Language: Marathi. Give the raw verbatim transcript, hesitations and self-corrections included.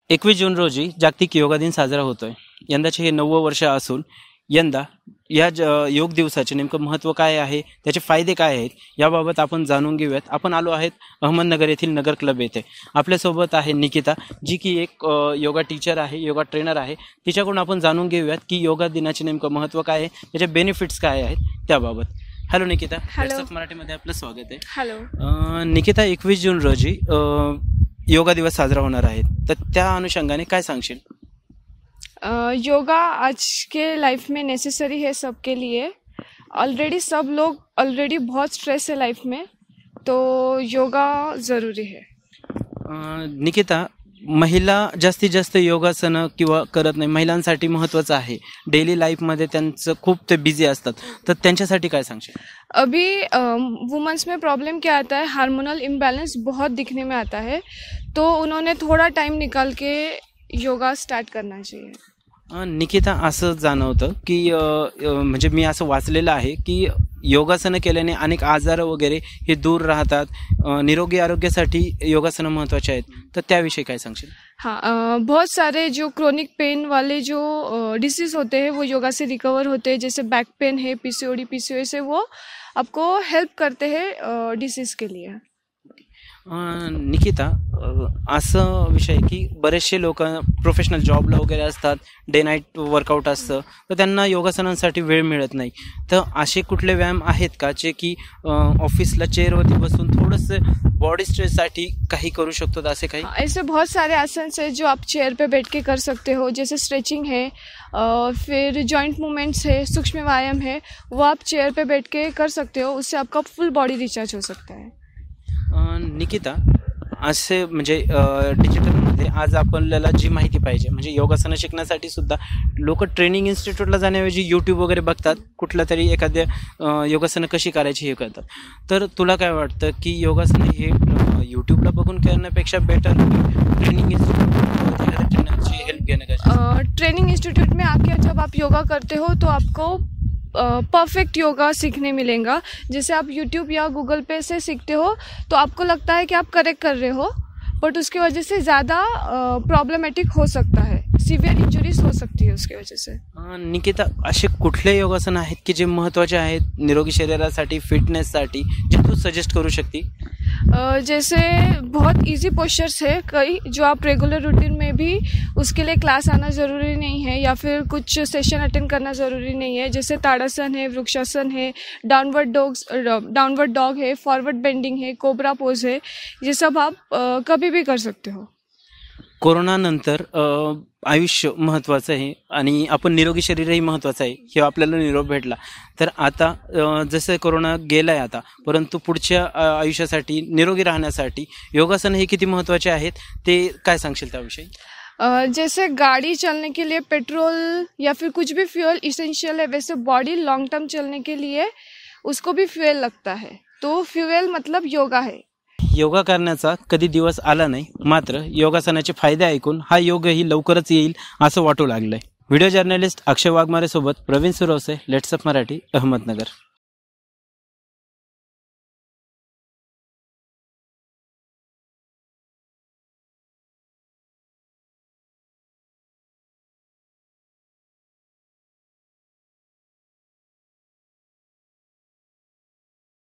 एकवीस जून रोजी जागतिक योगा दिन साजरा होतोय. यंदाचे हे नववं वर्ष असून यंदा या ज योग दिवसाचे नेमकं महत्त्व काय आहे, त्याचे फायदे काय आहेत, याबाबत आपण जाणून घेऊयात. आपण आलो आहेत अहमदनगर येथील नगर क्लब येथे. आपल्यासोबत आहे निकिता, जी की एक योगा टीचर आहे, योगा ट्रेनर आहे. तिच्याकडून आपण जाणून घेऊयात की योगा दिनाचे नेमकं महत्त्व काय आहे, त्याचे बेनिफिट्स काय आहेत त्याबाबत. Hello Nikita, hello. मराठीमध्ये आपलं स्वागत आहे. हॅलो. निकिता, एकवीस जून रोजी योगा दिवस साजरा होणार आहे, तर त्या अनुषंगाने काय सांगशील? अ, योगा आज के लाइफ में नेसेसरी है सबके लिए. ऑलरेडी सब लोग ऑलरेडी बहुत स्ट्रेस है लाइफ में, तो योगा ज़रूरी है. निकिता, महिला जास्तीत जास्त योगासनं किंवा करत नाही, महिलांसाठी महत्त्वाचं आहे. डेली लाईफमध्ये त्यांचं खूप ते बिझी असतात, तर त्यांच्यासाठी काय सांगशील? अभी वुमेंस में प्रॉब्लम क्या आता है, हार्मोनल इम्बैलेंस बहुत दिखने में आता है, तो उन्होंने थोड़ा टाइम निकाल के योगा स्टार्ट करना चाहिए. निकिता, असं जाणवतं की म्हणजे मी असं वाचलेलं आहे की योगासनं केल्याने अनेक आजार वगैरे हे दूर राहतात, निरोगी आरोग्यासाठी योगासनं महत्त्वाचे आहेत, तर त्याविषयी काय सांगशील? हाँ, बहुत सारे जो क्रोनिक पेन वाले जो डिसीज़ होते हैं वो योगा से रिकवर होते हैं. जैसे बैक पेन है, पीसीओडी पीसीओएस से, वो आपको हेल्प करते हैं डिसीज़ के लिए. निकिता, असं विषय की बरेचसे लोक प्रोफेशनल जॉबला वगैरे असतात, डे नाईट वर्कआउट असतं, तर त्यांना योगासनांसाठी वेळ मिळत नाही. तर असे कुठले व्यायाम आहेत का जे की ऑफिसला चेअरवरती बसून थोडंसं बॉडी स्ट्रेचसाठी काही करू शकतो, असे काही? ऐसे बहुत सारे आसन है जो आप चेयर पे बैठ के कर सकते हो. जैसे स्ट्रेचिंग है, फिर जॉइंट मूवमेंट्स है, सूक्ष्म व्यायाम है, वो आप चेयर पे बैठ के कर सकते हो. उससे आपका फुल बॉडी रिचार्ज हो सकता है. निकिता, असे म्हणजे डिजिटलमध्ये आज आपल्याला जी माहिती पाहिजे, म्हणजे योगासनं शिकण्यासाठी सुद्धा लोक ट्रेनिंग इन्स्टिट्यूटला जाण्याऐवजी यूट्यूब वगैरे बघतात, कुठलं तरी एखाद्या योगासनं कशी करायची हे करतात. तर तुला काय वाटतं की योगासनं हे यूट्यूबला बघून करण्यापेक्षा बेटर ट्रेनिंग इन्स्टिट्यूट ट्रेनरची हेल्प घेणं गरजेचं? ट्रेनिंग इंस्टीट्यूट में आके जब आप योगा करते हो तो आपको परफेक्ट योगा सीखने मिलेगा. जैसे आप यूट्यूब या गूगल पे से सीखते हो तो आपको लगता है कि आप करेक्ट कर रहे हो, बट उसकी वजह से ज़्यादा प्रॉब्लमेटिक हो सकता है, सिवियर इंजुरीज हो सकती है उसकी वजह से. निकिता, असे कुठले योगासन आहेत की जे महत्त्वाचे आहेत निरोगी शरीरासाठी, फिटनेससाठी, जे तू सजेस्ट करू शकते? Uh, जैसे बहुत इजी पोस्चर्स है कई जो आप रेगुलर रूटीन में भी, उसके लिए क्लास आना ज़रूरी नहीं है या फिर कुछ सेशन अटेंड करना ज़रूरी नहीं है. जैसे ताड़ासन है, वृक्षासन है, डाउनवर्ड डॉग्स डाउनवर्ड डॉग है, फॉरवर्ड बेंडिंग है, कोबरा पोज है, ये सब आप uh, कभी भी कर सकते हो. कोरोना नंतर आयुष्य महत्त्वाचं आहे आणि आपण निरोगी शरीरही महत्त्वाचं आहे, हे आपल्याला निरोप भेटला. तर आता जसं कोरोना गेलाय आता, परंतु पुढच्या आयुष्यासाठी निरोगी राहण्यासाठी योगासन हे किती महत्त्वाचे आहेत, ते काय सांगशील त्याविषयी? जैसे गाड़ी चलने के लिए पेट्रोल या फिर कुछ भी फ्यूल इसेंशियल है, वैसे बॉडी लॉन्ग टर्म चलने के लिए उसको भी फ्यूल लगता है. तो फ्यूल मतलब योगा है. योगा करण्याचा कधी दिवस आला नाही, मात्र योगासनाचे फायदे ऐकून हा योगही लवकरच येईल असं वाटू लागलंय. व्हिडिओ जर्नलिस्ट अक्षय वाघमारे सोबत प्रवीण सुरवसे, लेट्सअप मराठी, अहमदनगर.